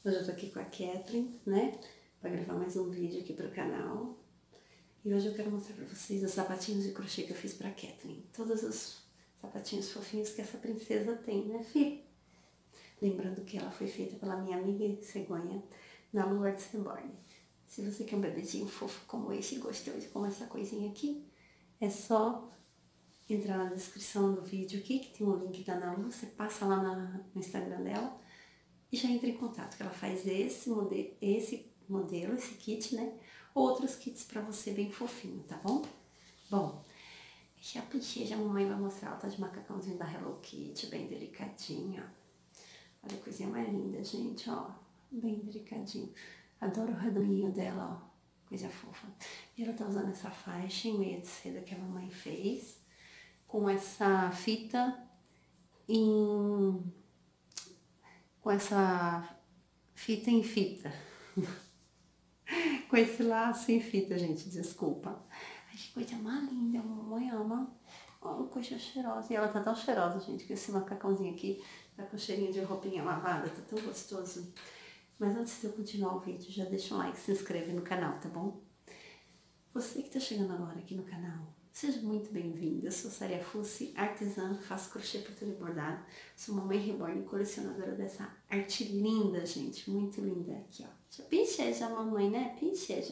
Hoje eu tô aqui com a Kathleen, né? Pra gravar mais um vídeo aqui pro canal. E hoje eu quero mostrar pra vocês os sapatinhos de crochê que eu fiz pra Kathleen. Todos os sapatinhos fofinhos que essa princesa tem, né, filho? Lembrando que ela foi feita pela minha amiga cegonha, na Lourdes Reborn. Se você quer um bebezinho fofo como esse, gostoso, como essa coisinha aqui, é só entrar na descrição do vídeo aqui, que tem um link da Ana Lu. Você passa lá no Instagram dela e já entra em contato, que ela faz esse modelo, esse kit, né? Outros kits pra você bem fofinho, tá bom? Bom, esse é a princesa, a mamãe vai mostrar. Ela tá de macacãozinho da Hello Kitty, bem delicadinha. Olha a coisinha mais linda, gente, ó. Bem delicadinho. Adoro o redoinho dela, ó. Coisa fofa. E ela tá usando essa faixa em meia de seda que a mamãe fez, com essa fita com essa fita em fita. Com esse laço em fita, gente, desculpa. Ai, que coisa mais linda, a mamãe ama. Olha, coisa cheirosa. E ela tá tão cheirosa, gente, que esse macacãozinho aqui tá com cheirinho de roupinha lavada, tá tão gostoso. Mas antes de eu continuar o vídeo, já deixa um like, se inscreve no canal, tá bom? Você que tá chegando agora aqui no canal, seja muito bem-vindo. Eu sou Saria Fussi, artesã, faço crochê, pintura e bordado. Sou mamãe reborn, colecionadora dessa arte linda, gente, muito linda. Aqui, ó. Pincheja a mamãe, né? Pincheja.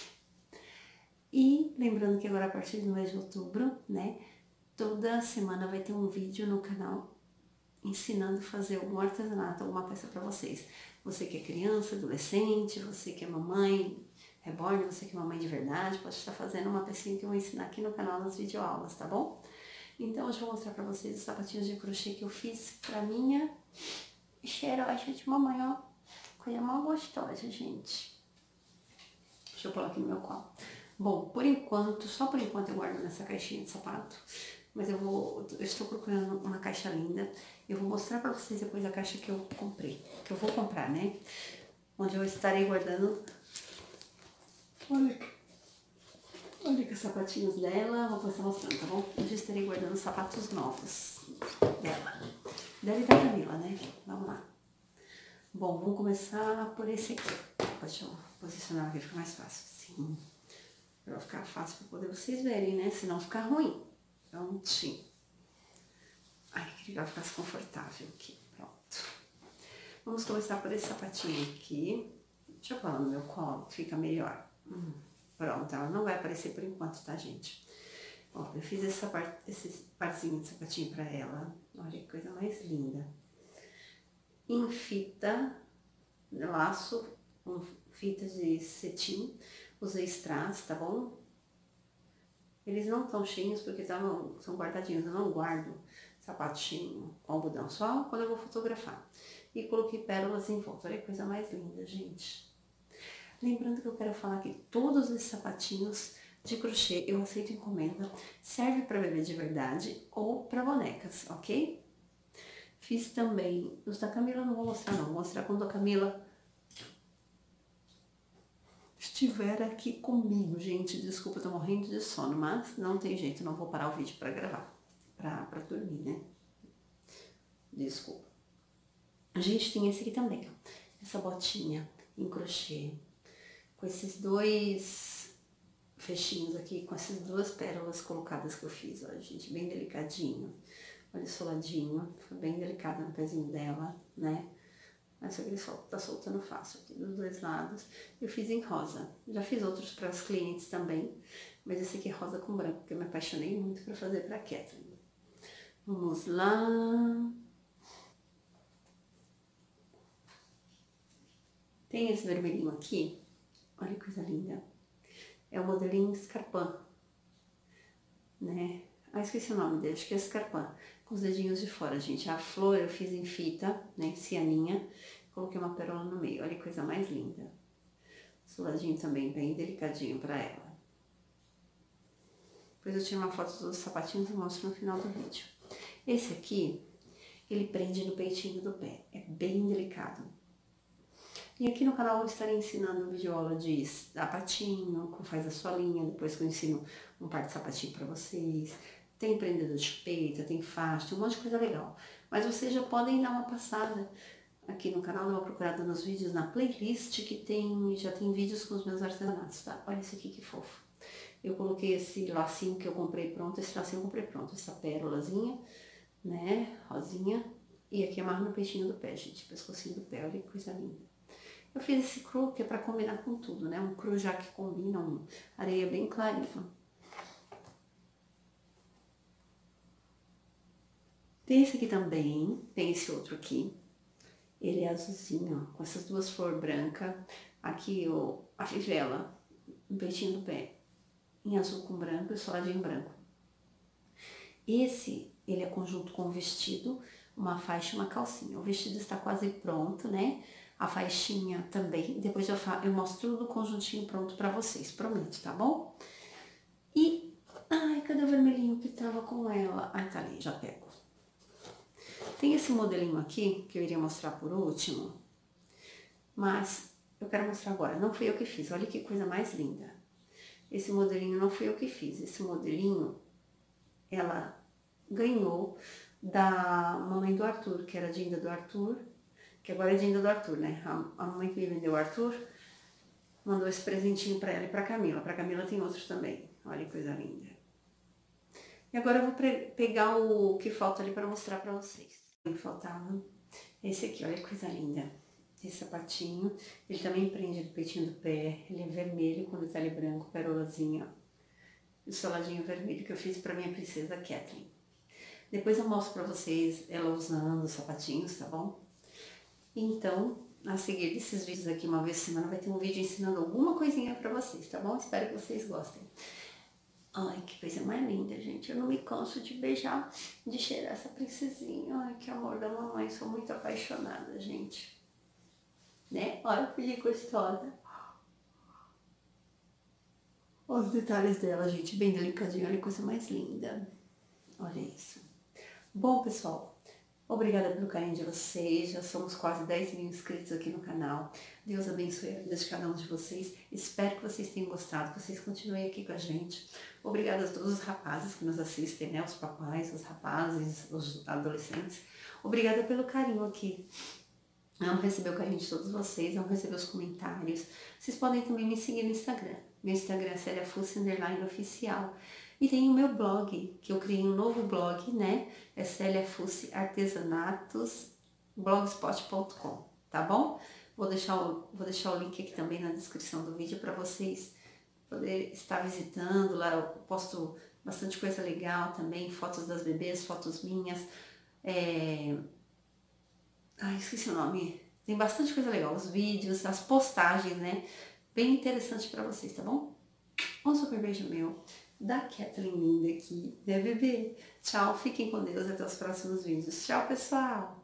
E lembrando que agora, a partir do mês de outubro, né, toda semana vai ter um vídeo no canal ensinando a fazer algum artesanato, alguma peça pra vocês. Você que é criança, adolescente, você que é mamãe reborn, você que é mamãe de verdade, pode estar fazendo uma pecinha que eu vou ensinar aqui no canal nas videoaulas, tá bom? Então hoje eu vou mostrar pra vocês os sapatinhos de crochê que eu fiz pra minha cheirosa de mamãe, ó. Coisa mal gostosa, gente. Deixa eu pôr aqui no meu colo. Bom, por enquanto, só por enquanto eu guardo nessa caixinha de sapato. Mas eu estou procurando uma caixa linda. Eu vou mostrar pra vocês depois a caixa que eu comprei. Que eu vou comprar, né? Onde eu estarei guardando. Olha que os sapatinhos dela. Vou passar mostrando, tá bom? Hoje eu estarei guardando sapatos novos dela. Dela e da Camila, né? Vamos lá. Bom, vamos começar por esse aqui. Deixa eu posicionar aqui, fica mais fácil. Sim. Pra ficar fácil pra poder vocês verem, né? Senão fica ruim. Prontinho. Ai, queria que ela ficasse confortável aqui. Pronto. Vamos começar por esse sapatinho aqui. Deixa eu pôr no meu colo, fica melhor. Pronto, ela não vai aparecer por enquanto, tá, gente? Ó, eu fiz esse parzinho de sapatinho pra ela. Olha que coisa mais linda. Em fita, laço, com fitas de cetim. Usei strass, tá bom? Eles não estão cheios porque são guardadinhos. Eu não guardo sapatinho com algodão, só quando eu vou fotografar. E coloquei pérolas em volta. Olha que coisa mais linda, gente. Lembrando que eu quero falar que todos esses sapatinhos de crochê eu aceito encomenda. Serve para bebê de verdade ou para bonecas, ok? Fiz também os da Camila, não vou mostrar não. Vou mostrar quando a Camila estiver aqui comigo, gente. Desculpa, eu tô morrendo de sono, mas não tem jeito, não vou parar o vídeo pra gravar. Pra dormir, né? Desculpa. A gente tem esse aqui também, ó. Essa botinha em crochê. Com esses dois fechinhos aqui, com essas duas pérolas colocadas que eu fiz, ó, gente. Bem delicadinho. Olha o soladinho. Fica bem delicado no pezinho dela, né? Essa aqui tá soltando fácil aqui dos dois lados. Eu fiz em rosa. Já fiz outros para os clientes também. Mas esse aqui é rosa com branco, porque eu me apaixonei muito para fazer para Kathleen. Vamos lá. Tem esse vermelhinho aqui. Olha que coisa linda. É o modelinho Scarpin, né? Ah, esqueci o nome dele. Acho que é Scarpin. Com os dedinhos de fora, gente. A flor eu fiz em fita, né? Cianinha. Coloquei uma pérola no meio. Olha que coisa mais linda. Soladinho também, bem delicadinho pra ela. Depois eu tiro uma foto dos sapatinhos e mostro no final do vídeo. Esse aqui, ele prende no peitinho do pé. É bem delicado. E aqui no canal eu estarei ensinando videoaula de sapatinho, como faz a solinha, depois que eu ensino um par de sapatinho pra vocês. Tem prendedor de peita, tem faixa, tem um monte de coisa legal. Mas vocês já podem dar uma passada aqui no canal, dá uma procurada nos vídeos, na playlist que já tem vídeos com os meus artesanatos, tá? Olha esse aqui que fofo. Eu coloquei esse lacinho que eu comprei pronto, esse lacinho eu comprei pronto, essa pérolazinha, né, rosinha. E aqui amarro no peitinho do pé, gente, pescocinho do pé, olha que coisa linda. Eu fiz esse cru que é pra combinar com tudo, né, um cru já que combina, uma areia bem clarinha. Tem esse aqui também, tem esse outro aqui. Ele é azulzinho, ó, com essas duas flores brancas. Aqui a fivela, no peitinho do pé, em azul com branco e soladinho branco. Esse, ele é conjunto com o vestido, uma faixa e uma calcinha. O vestido está quase pronto, né? A faixinha também. Depois eu mostro tudo o conjuntinho pronto pra vocês, prometo, tá bom? E, ai, cadê o vermelhinho que tava com ela? Ai, tá ali, já pego. Tem esse modelinho aqui, que eu iria mostrar por último, mas eu quero mostrar agora. Não fui eu que fiz, olha que coisa mais linda. Esse modelinho não fui eu que fiz. Esse modelinho, ela ganhou da mamãe do Arthur, que era Dinda do Arthur, que agora é Dinda do Arthur, né? A mamãe que me vendeu o Arthur mandou esse presentinho pra ela e pra Camila. Pra Camila tem outros também. Olha que coisa linda. E agora eu vou pegar o que falta ali pra mostrar pra vocês. O que faltava esse aqui, olha que coisa linda. Esse sapatinho, ele também prende no peitinho do pé, ele é vermelho com detalhe branco, perolazinha, ó. E o soladinho vermelho que eu fiz pra minha princesa Kathleen. Depois eu mostro pra vocês ela usando os sapatinhos, tá bom? Então, a seguir desses vídeos aqui, uma vez por semana, vai ter um vídeo ensinando alguma coisinha pra vocês, tá bom? Espero que vocês gostem. Ai, que coisa mais linda, gente. Eu não me canso de beijar, de cheirar essa princesinha. Ai, que amor da mamãe. Sou muito apaixonada, gente. Né? Olha que gostosa. Olha os detalhes dela, gente. Bem delicadinho. Olha que coisa mais linda. Olha isso. Bom, pessoal, obrigada pelo carinho de vocês. Já somos quase 10 mil inscritos aqui no canal. Deus abençoe a vida de cada um de vocês. Espero que vocês tenham gostado, que vocês continuem aqui com a gente. Obrigada a todos os rapazes que nos assistem, né? Os papais, os rapazes, os adolescentes. Obrigada pelo carinho aqui. Amo receber o carinho de todos vocês, amo receber os comentários. Vocês podem também me seguir no Instagram. Meu Instagram é celiafussi_oficial. E tem o meu blog, que eu criei um novo blog, né? É celiafussi_artesanatos_blogspot.com, tá bom? Vou deixar o link aqui também na descrição do vídeo para vocês poderem estar visitando. Lá eu posto bastante coisa legal também, fotos das bebês, fotos minhas. Ai, esqueci o nome. Tem bastante coisa legal, os vídeos, as postagens, né? Bem interessante pra vocês, tá bom? Um super beijo meu, da Kathleen linda aqui, né, bebê? Tchau, fiquem com Deus, até os próximos vídeos. Tchau, pessoal!